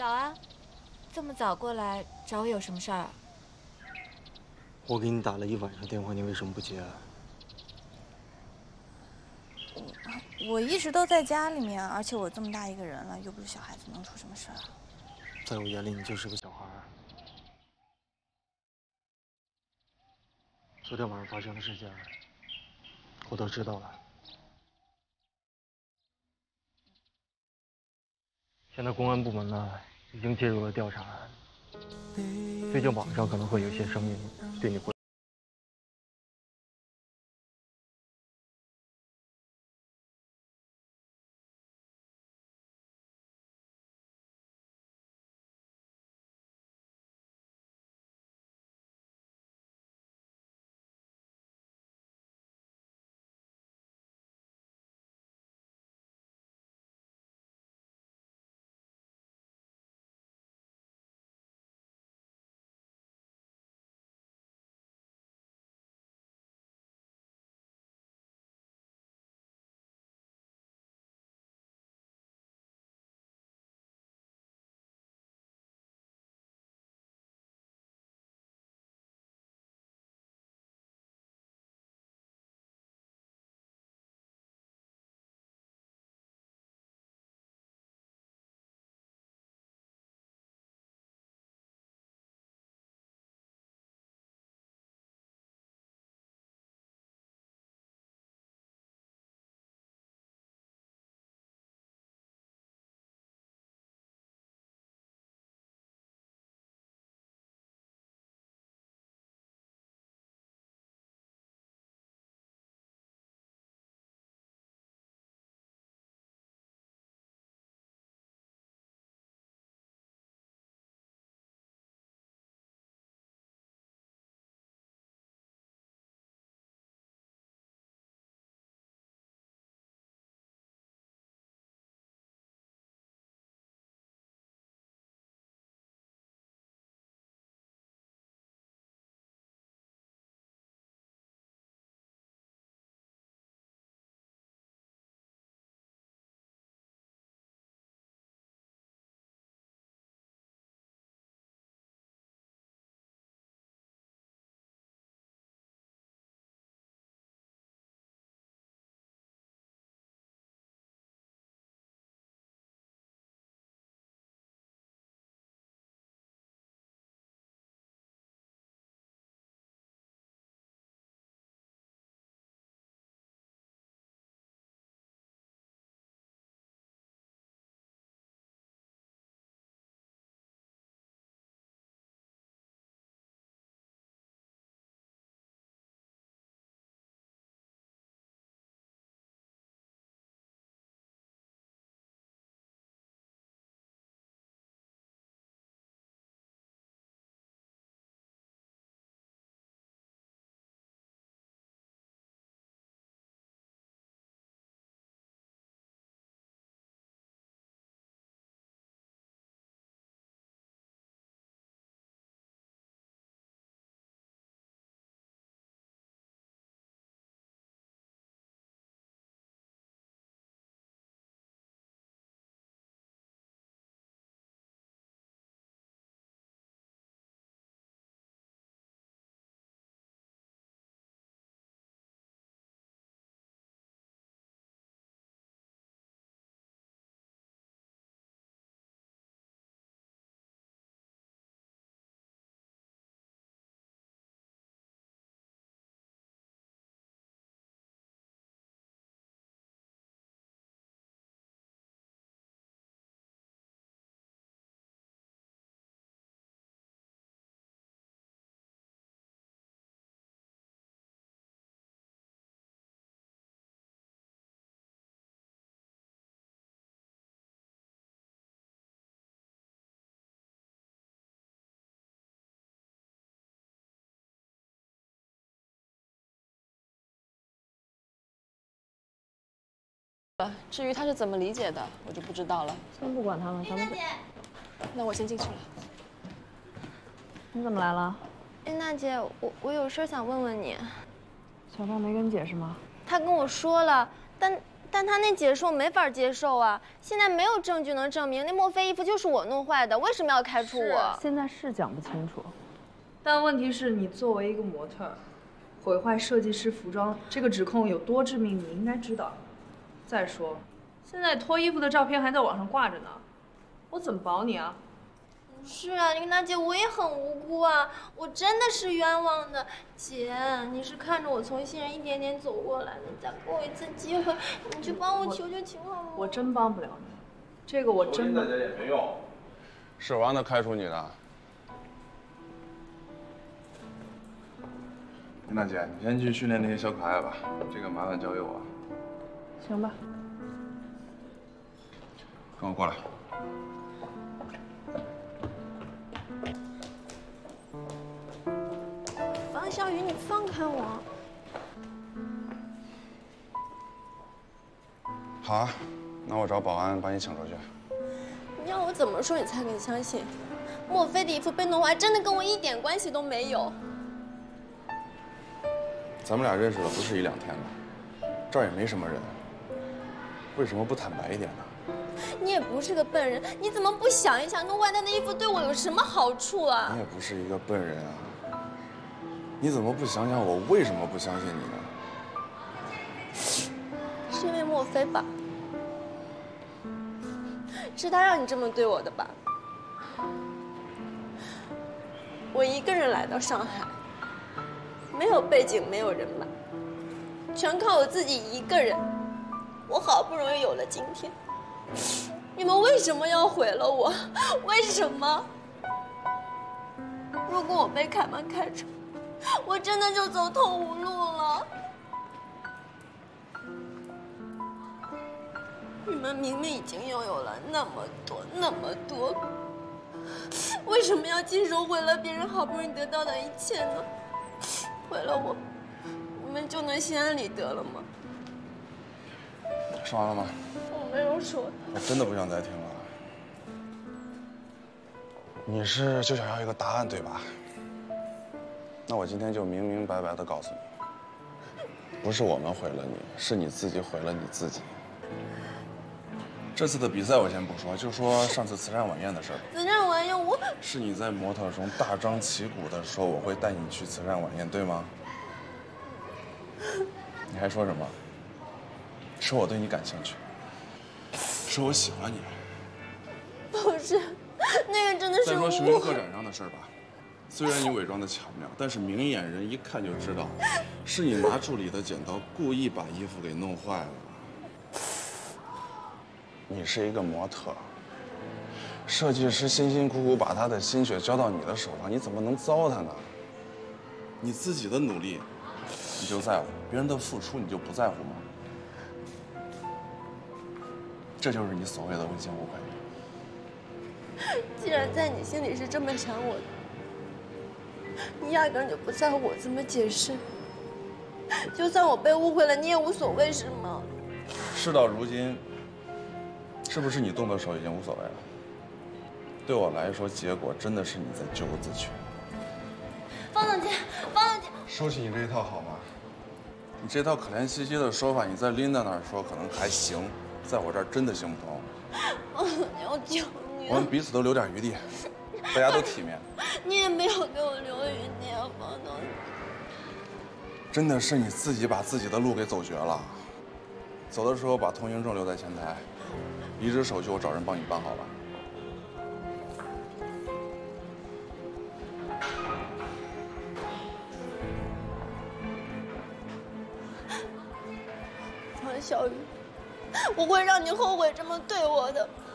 早啊，这么早过来找我有什么事儿啊？ 我给你打了一晚上电话，你为什么不接啊？ 我一直都在家里面，而且我这么大一个人了，又不是小孩子，能出什么事啊？ 在我眼里，你就是个小孩儿。昨天晚上发生的事情，我都知道了。现在公安部门呢，已经介入了调查。最近网上可能会有些声音对你不。 至于他是怎么理解的，我就不知道了。 先不管他了，咱们。 那我先进去了。 你怎么来了？ 丽娜姐，我有事想问问你。 小胖没跟你解释吗？ 他跟我说了，但但他那解释我没法接受啊！现在没有证据能证明那莫非衣服就是我弄坏的，为什么要开除我？ 现在是讲不清楚， 但问题是你作为一个模特，毁坏设计师服装，这个指控有多致命，你应该知道。再说，现在脱衣服的照片还在网上挂着呢，我怎么保你啊？ 是啊，你跟他姐，我也很无辜啊，我真的是冤枉的。姐，你是看着我从新人一点点走过来的，再给我一次机会，你去帮我求求情好吗？ 我真帮不了你，这个我真的。 大姐也没用，是我让他开除你的。林大姐，你先去训练那些小可爱吧，这个麻烦交给我。 行吧。 跟我过来。 方小雨，你放开我！ 好啊，那我找保安把你请出去。 你要我怎么说你才肯相信？莫非的衣服被弄坏，真的跟我一点关系都没有？ 咱们俩认识了不是1、2天了，这儿也没什么人，为什么不坦白一点呢？ 你也不是个笨人，你怎么不想一想，弄坏他的衣服对我有什么好处啊？ 你也不是一个笨人啊，你怎么不想想我为什么不相信你呢？ 是因为莫非吧？是他让你这么对我的吧？我一个人来到上海，没有背景，没有人脉，全靠我自己一个人。我好不容易有了今天，你们为什么要毁了我？为什么？如果我被凯曼开除，我真的就走投无路了。你们明明已经拥有了那么多，为什么要亲手毁了别人好不容易得到的一切呢？毁了我，你们就能心安理得了吗？ 说完了吗？ 我没有说。 我真的不想再听了。你是就想要一个答案，对吧？那我今天就明明白白的告诉你，不是我们毁了你，是你自己毁了你自己。这次的比赛我先不说，就说上次慈善晚宴的事儿吧。 慈善晚宴，我是你在模特中大张旗鼓的说我会带你去慈善晚宴，对吗？你还说什么？说我对你感兴趣，说我喜欢你。 不是，那个真的是再说寻人客展上的事儿吧，虽然你伪装的巧妙，但是明眼人一看就知道，是你拿助理的剪刀故意把衣服给弄坏了。你是一个模特，设计师辛辛苦苦把他的心血交到你的手上，你怎么能糟蹋呢？你自己的努力，你就在乎；别人的付出，你就不在乎吗？这就是你所谓的问心无愧。 既然在你心里是这么想我的，你压根就不在乎我怎么解释。就算我被误会了，你也无所谓是吗？ 事到如今，是不是你动的手已经无所谓了？对我来说，结果真的是你在咎由自取。 方总监，方总监， 收起你这一套好吗？你这套可怜兮兮的说法，你在琳达那儿说可能还行，在我这儿真的行不通。 方总监，我求你了， 我们彼此都留点余地，大家都体面。 你也没有给我留余地啊，方总监。 真的是你自己把自己的路给走绝了。走的时候把通行证留在前台，离职手续我找人帮你办好了。 方小雨，我会让你后悔这么对我的。